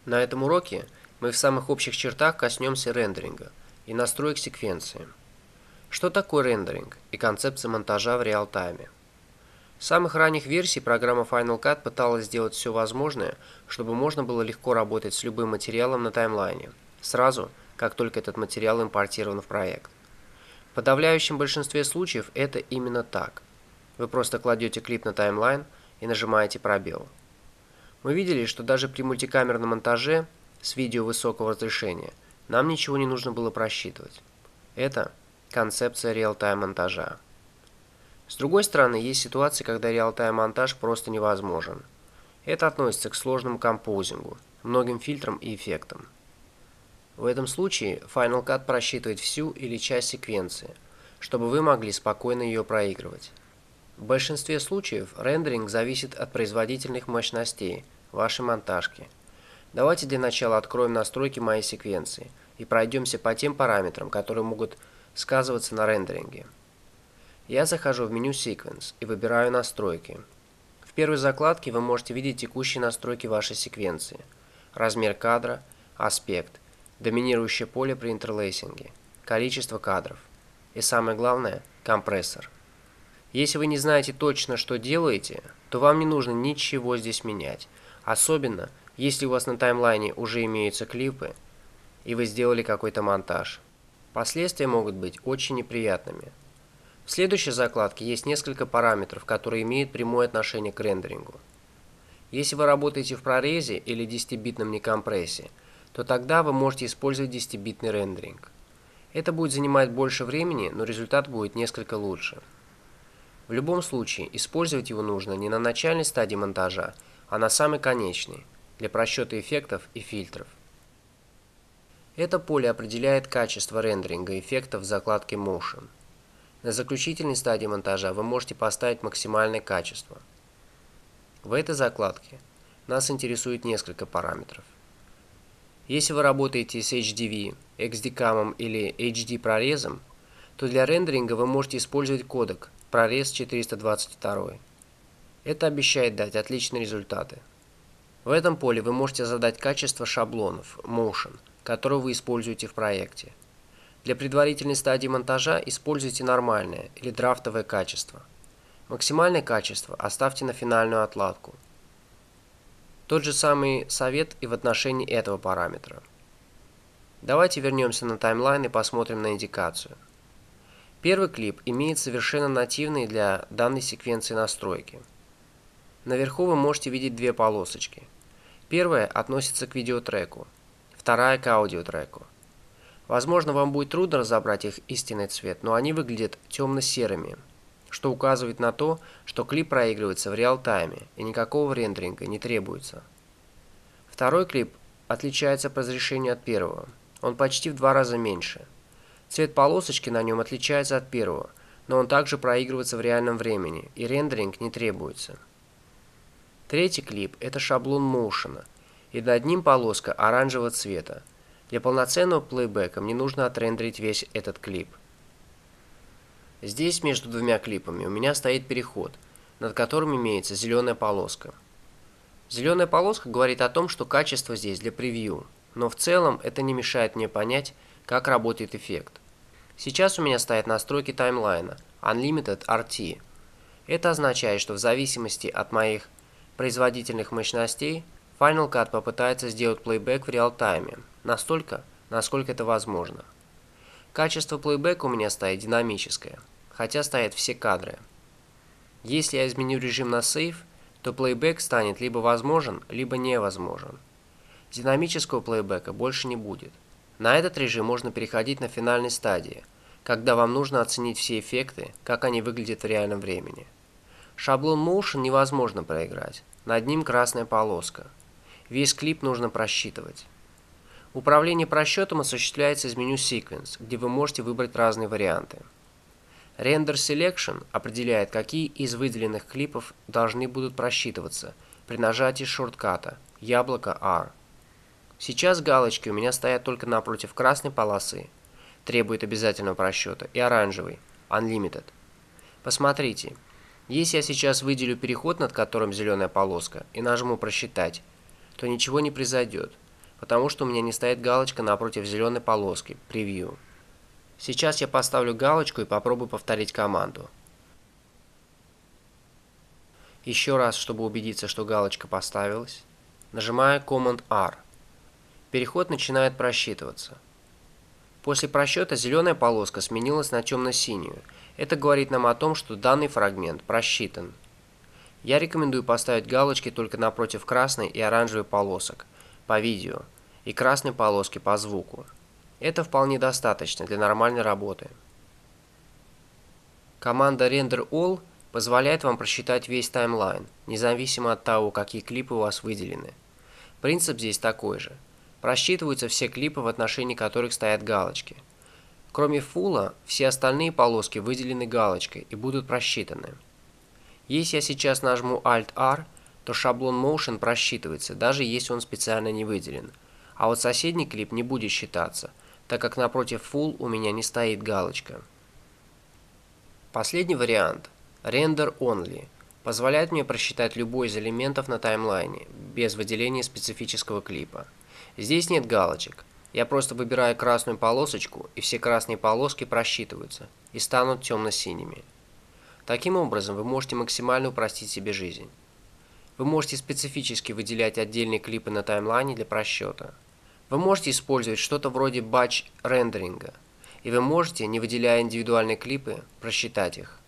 На этом уроке мы в самых общих чертах коснемся рендеринга и настроек секвенции. Что такое рендеринг и концепция монтажа в реал-тайме? С самых ранних версий программа Final Cut пыталась сделать все возможное, чтобы можно было легко работать с любым материалом на таймлайне, сразу, как только этот материал импортирован в проект. В подавляющем большинстве случаев это именно так. Вы просто кладете клип на таймлайн и нажимаете пробел. Мы видели, что даже при мультикамерном монтаже с видео высокого разрешения нам ничего не нужно было просчитывать. Это концепция реал-тайм монтажа. С другой стороны, есть ситуации, когда реал-тайм монтаж просто невозможен. Это относится к сложному композингу, многим фильтрам и эффектам. В этом случае Final Cut просчитывает всю или часть секвенции, чтобы вы могли спокойно ее проигрывать. В большинстве случаев рендеринг зависит от производительных мощностей вашей монтажки. Давайте для начала откроем настройки моей секвенции и пройдемся по тем параметрам, которые могут сказываться на рендеринге. Я захожу в меню Sequence и выбираю настройки. В первой закладке вы можете видеть текущие настройки вашей секвенции: размер кадра, аспект, доминирующее поле при интерлейсинге, количество кадров и, самое главное, компрессор. Если вы не знаете точно, что делаете, то вам не нужно ничего здесь менять, особенно если у вас на таймлайне уже имеются клипы и вы сделали какой-то монтаж. Последствия могут быть очень неприятными. В следующей закладке есть несколько параметров, которые имеют прямое отношение к рендерингу. Если вы работаете в прорезе или 10-битном некомпрессе, то тогда вы можете использовать 10-битный рендеринг. Это будет занимать больше времени, но результат будет несколько лучше. В любом случае, использовать его нужно не на начальной стадии монтажа, а на самой конечной, для просчета эффектов и фильтров. Это поле определяет качество рендеринга эффектов в закладке Motion. На заключительной стадии монтажа вы можете поставить максимальное качество. В этой закладке нас интересует несколько параметров. Если вы работаете с HDV, XD-Cam или HD прорезом, то для рендеринга вы можете использовать кодек прорез 422. Это обещает дать отличные результаты. В этом поле вы можете задать качество шаблонов Motion, которые вы используете в проекте. Для предварительной стадии монтажа используйте нормальное или драфтовое качество. Максимальное качество оставьте на финальную отладку. Тот же самый совет и в отношении этого параметра. Давайте вернемся на таймлайн и посмотрим на индикацию. Первый клип имеет совершенно нативные для данной секвенции настройки. Наверху вы можете видеть две полосочки. Первая относится к видеотреку, вторая к аудиотреку. Возможно, вам будет трудно разобрать их истинный цвет, но они выглядят темно-серыми, что указывает на то, что клип проигрывается в реал-тайме и никакого рендеринга не требуется. Второй клип отличается по разрешению от первого, он почти в 2 раза меньше. Цвет полосочки на нем отличается от первого, но он также проигрывается в реальном времени и рендеринг не требуется. Третий клип – это шаблон Motion, и над ним полоска оранжевого цвета. Для полноценного плейбека мне нужно отрендерить весь этот клип. Здесь между двумя клипами у меня стоит переход, над которым имеется зеленая полоска. Зеленая полоска говорит о том, что качество здесь для превью, но в целом это не мешает мне понять, как работает эффект. Сейчас у меня стоят настройки таймлайна Unlimited RT. Это означает, что в зависимости от моих производительных мощностей Final Cut попытается сделать плейбэк в реал-тайме, настолько, насколько это возможно. Качество плейбэка у меня стоит динамическое, хотя стоят все кадры. Если я изменю режим на Save, то плейбэк станет либо возможен, либо невозможен. Динамического плейбэка больше не будет. На этот режим можно переходить на финальной стадии, когда вам нужно оценить все эффекты, как они выглядят в реальном времени. Шаблон Motion невозможно проиграть, над ним красная полоска. Весь клип нужно просчитывать. Управление просчетом осуществляется из меню Sequence, где вы можете выбрать разные варианты. Render Selection определяет, какие из выделенных клипов должны будут просчитываться при нажатии шортката яблоко R. Сейчас галочки у меня стоят только напротив красной полосы, требует обязательного просчета, и оранжевой, Unlimited. Посмотрите, если я сейчас выделю переход, над которым зеленая полоска, и нажму «Просчитать», то ничего не произойдет. потому что у меня не стоит галочка напротив зеленой полоски «Превью». Сейчас я поставлю галочку и попробую повторить команду. Еще раз, чтобы убедиться, что галочка поставилась. Нажимаю Command-R. Переход начинает просчитываться. После просчета зеленая полоска сменилась на темно-синюю. Это говорит нам о том, что данный фрагмент просчитан. Я рекомендую поставить галочки только напротив красной и оранжевой полосок по видео и красной полоски по звуку. Это вполне достаточно для нормальной работы. Команда Render All позволяет вам просчитать весь таймлайн, независимо от того, какие клипы у вас выделены. Принцип здесь такой же. Просчитываются все клипы, в отношении которых стоят галочки. Кроме фулла, все остальные полоски выделены галочкой и будут просчитаны. Если я сейчас нажму Alt-R, то шаблон Motion просчитывается, даже если он специально не выделен. А вот соседний клип не будет считаться, так как напротив Full у меня не стоит галочка. Последний вариант, Render Only, позволяет мне просчитать любой из элементов на таймлайне, без выделения специфического клипа. Здесь нет галочек. Я просто выбираю красную полосочку, и все красные полоски просчитываются и станут темно-синими. Таким образом, вы можете максимально упростить себе жизнь. Вы можете специфически выделять отдельные клипы на таймлайне для просчета. Вы можете использовать что-то вроде батч рендеринга, и вы можете, не выделяя индивидуальные клипы, просчитать их.